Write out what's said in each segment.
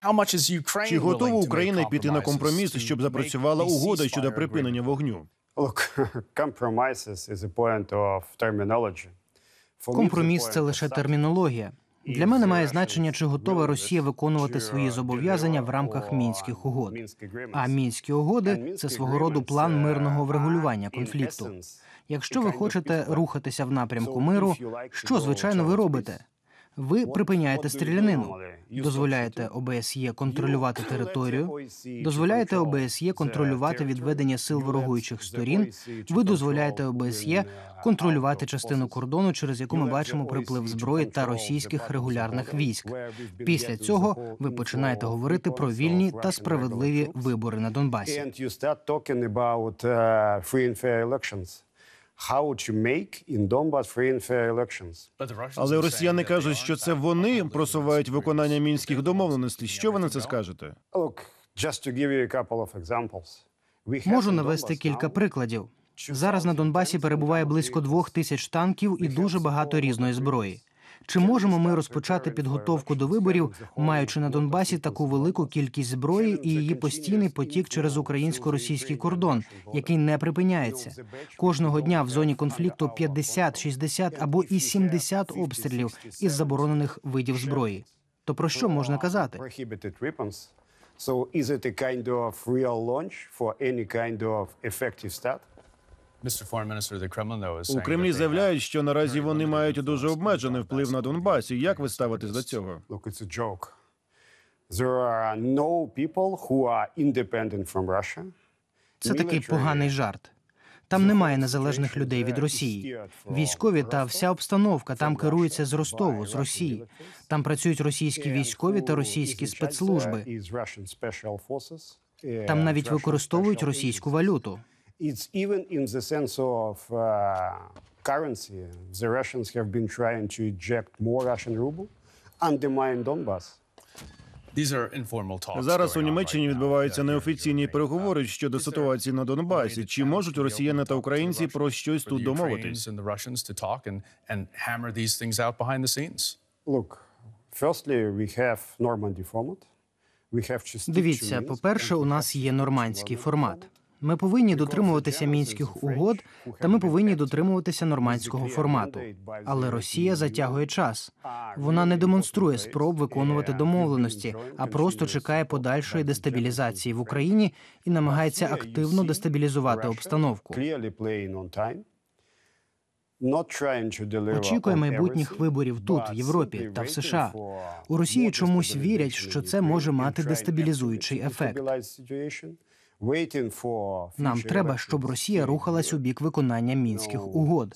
Чи готова Україна піти на компроміс, щоб запрацювала угода щодо припинення вогню? Компроміс – це лише термінологія. Для мене має значення, чи готова Росія виконувати свої зобов'язання в рамках Мінських угод. А Мінські угоди – це свого роду план мирного врегулювання конфлікту. Якщо ви хочете рухатися в напрямку миру, що, звичайно, ви робите? Ви припиняєте стрілянину, дозволяєте ОБСЄ контролювати територію, дозволяєте ОБСЄ контролювати відведення сил ворогуючих сторін, ви дозволяєте ОБСЄ контролювати частину кордону, через яку ми бачимо приплив зброї та російських регулярних військ. Після цього ви починаєте говорити про вільні та справедливі вибори на Донбасі. Але росіяни кажуть, що це вони просувають виконання мінських домовленостей. Що ви на це скажете? Можу навести кілька прикладів. Зараз на Донбасі перебуває близько 2000 танків і дуже багато різної зброї. Чи можемо ми розпочати підготовку до виборів, маючи на Донбасі таку велику кількість зброї і її постійний потік через українсько-російський кордон, який не припиняється? Кожного дня в зоні конфлікту 50, 60 або і 70 обстрілів із заборонених видів зброї. То про що можна казати? У Кремлі заявляють, що наразі вони мають дуже обмежений вплив на Донбасі. Як ви ставитесь до цього? Це такий поганий жарт. Там немає незалежних людей від Росії. Військові та вся обстановка там керуються з Ростову, з Росії. Там працюють російські військові та російські спецслужби. Там навіть використовують російську валюту. Even in the sense of currency, the Russians have been trying to eject more Russian ruble, undermine Donbas. Зараз у Німеччині відбуваються неофіційні переговори щодо ситуації на Донбасі. Чи можуть росіяни та українці про щось тут домовитись? Look, firstly, we have Normandy format. Дивіться, по-перше, у нас є нормандський формат. Ми повинні дотримуватися мінських угод, та ми повинні дотримуватися нормандського формату. Але Росія затягує час. Вона не демонструє спроб виконувати домовленості, а просто чекає подальшої дестабілізації в Україні і намагається активно дестабілізувати обстановку. Очікує майбутніх виборів тут, в Європі та в США. У Росії чомусь вірять, що це може мати дестабілізуючий ефект. Нам треба, щоб Росія рухалась у бік виконання мінських угод.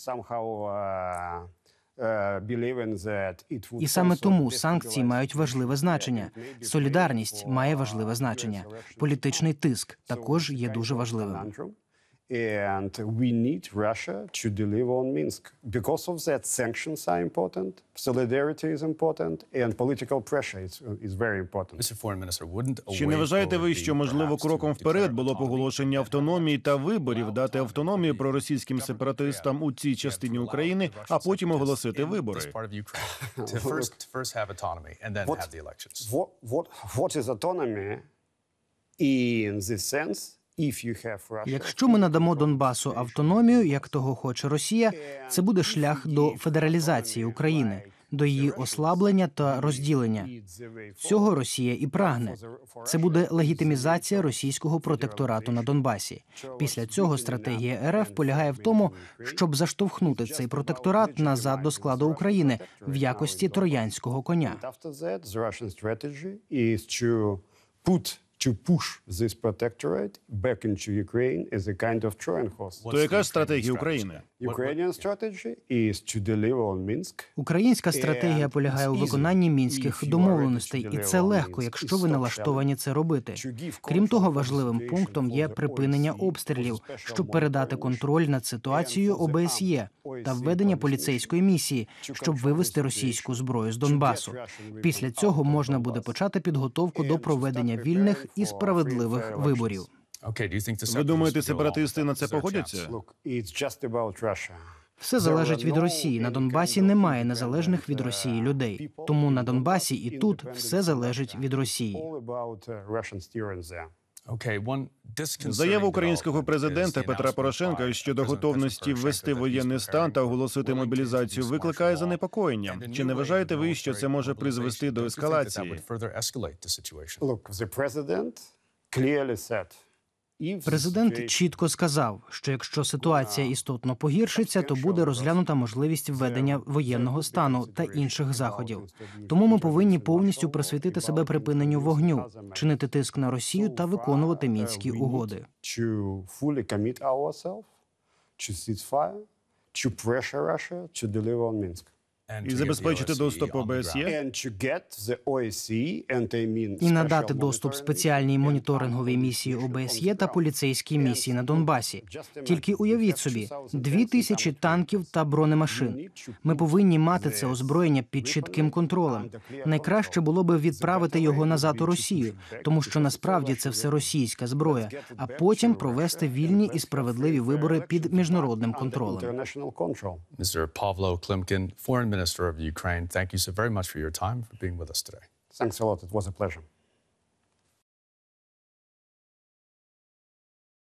І саме тому санкції мають важливе значення. Солідарність має важливе значення. Політичний тиск також є дуже важливим. And we need Russia to deliver on Minsk. Because of that, sanctions are important, solidarity is important, and political pressure is very important. Чи не вважаєте ви, що, можливо, кроком вперед було б оголошення автономії та виборів, дати автономію проросійським сепаратистам у цій частині України, а потім оголосити вибори? What is autonomy in this sense? Якщо ми надамо Донбасу автономію, як того хоче Росія, це буде шлях до федералізації України, до її ослаблення та розділення. Цього Росія і прагне. Це буде легітимізація російського протекторату на Донбасі. Після цього стратегія РФ полягає в тому, щоб заштовхнути цей протекторат назад до складу України в якості троянського коня. To push this protectorate back into Ukraine as a kind of Trojan horse. То яка ж стратегія України? Ukrainian strategy is to deliver on Minsk. Українська стратегія полягає у виконанні мінських домовленостей, і це легко, якщо ви налаштовані це робити. Крім того, важливим пунктом є припинення обстрілів, щоб передати контроль над ситуацією ОБСЄ та введення поліцейської місії, щоб вивести російську зброю з Донбасу. Після цього можна буде почати підготовку до проведення вільних і справедливих виборів. Ви думаєте, сепаратисти на це погодяться? Все залежить від Росії. На Донбасі немає незалежних від Росії людей. Тому на Донбасі і тут все залежить від Росії. All about Russian steering there. Заява українського президента Петра Порошенка щодо готовності ввести воєнний стан та оголосити мобілізацію викликає занепокоєння. Чи не вважаєте ви, що це може призвести до ескалації? Look, the president clearly said, if Президент чітко сказав, що якщо ситуація істотно погіршиться, то буде розглянута можливість введення воєнного стану та інших заходів. Тому ми повинні повністю присвятити себе припиненню вогню, чинити тиск на Росію та виконувати Мінські угоди. to fully commit ourselves to ceasefire, to pressure Russia to deliver on Minsk. І забезпечити доступ ОБСЄ? And to get the OSCE, and I mean І надати special доступ monitoring спеціальній моніторинговій місії ОБСЄ та поліцейській місії на Донбасі. Тільки уявіть собі, 2000 танків та бронемашин. Ми повинні мати це озброєння під чітким контролем. Найкраще було би відправити його назад у Росію, тому що насправді це все російська зброя, а потім провести вільні і справедливі вибори під міжнародним контролем. international control. Mr. Pavlo Klimkin, Foreign Minister of Ukraine, thank you so very much for your time, for being with us today. Thanks a lot. It was a pleasure.